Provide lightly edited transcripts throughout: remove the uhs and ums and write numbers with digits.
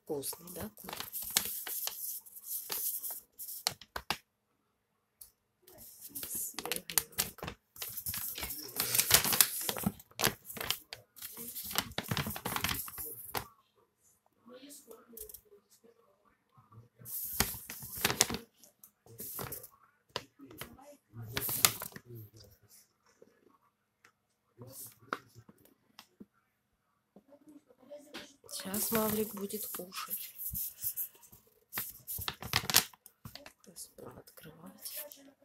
Вкусный, да, корм? Свеженько. Сейчас Маврик будет кушать. Сейчас будем открывать.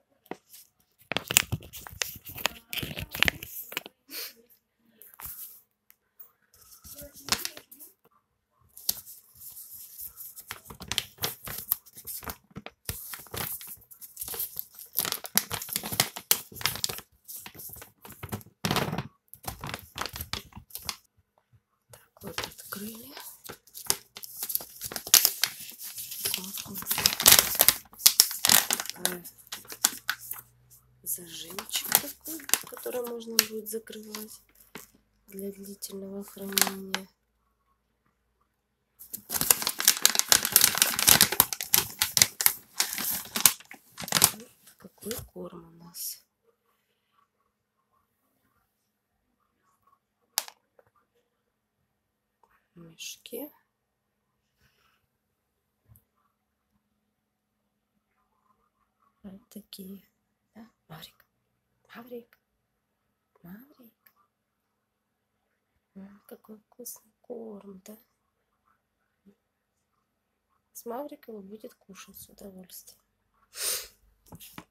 Так, вот открыли. Зажимчик такой, который можно будет закрывать для длительного хранения. Какой корм у нас? В мешке. Вот такие. Да? Маврик. Маврик. Маврик. Какой вкусный корм, да? С Мавриком будет кушать с удовольствием.